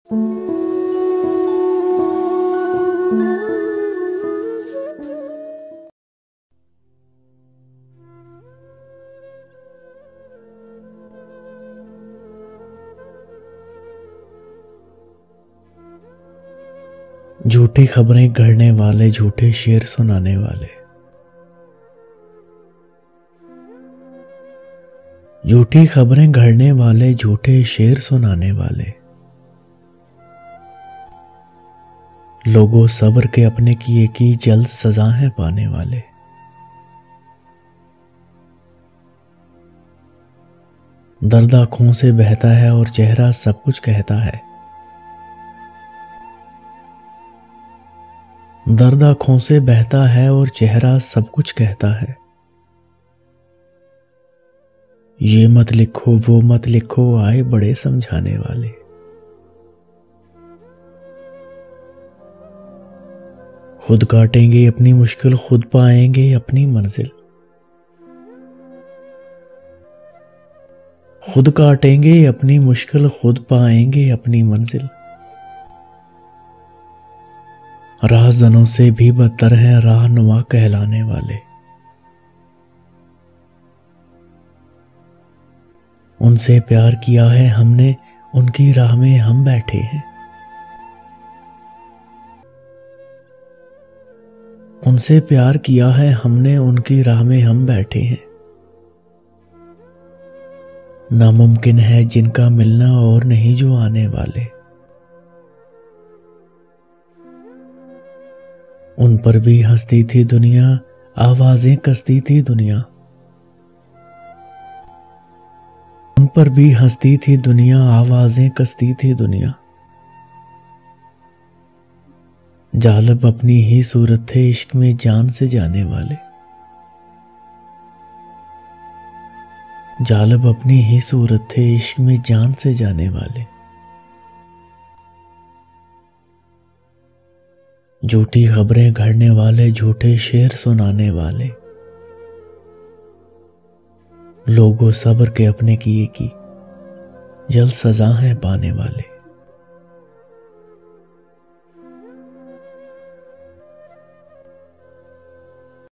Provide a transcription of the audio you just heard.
झूठी खबरें गढ़ने वाले, झूठे शेर सुनाने वाले, झूठी खबरें गढ़ने वाले, झूठे शेर सुनाने वाले, लोगों सब्र के अपने किए की जल्द सजा है पाने वाले। दर्द आंखों से बहता है और चेहरा सब कुछ कहता है। दर्द आंखों से बहता है और चेहरा सब कुछ कहता है। ये मत लिखो वो मत लिखो, आए बड़े समझाने वाले। खुद काटेंगे अपनी मुश्किल, खुद पाएंगे अपनी मंजिल। खुद काटेंगे अपनी मुश्किल, खुद पाएंगे अपनी मंजिल। राहज़नों से भी बदतर हैं राहनुमा कहलाने वाले। उनसे प्यार किया है हमने, उनकी राह में हम बैठे हैं। उनसे प्यार किया है हमने, उनकी राह में हम बैठे हैं। नामुमकिन है जिनका मिलना और नहीं जो आने वाले। उन पर भी हंसती थी दुनिया, आवाजें कसती थी दुनिया। उन पर भी हंसती थी दुनिया, आवाजें कसती थी दुनिया। जालिब अपनी ही सूरत थे, इश्क में जान से जाने वाले। जालिब अपनी ही सूरत थे, इश्क में जान से जाने वाले। झूठी खबरें गढ़ने वाले, झूठे शेर सुनाने वाले, लोगों सब्र के अपने किए की जल्द सजा है पाने वाले।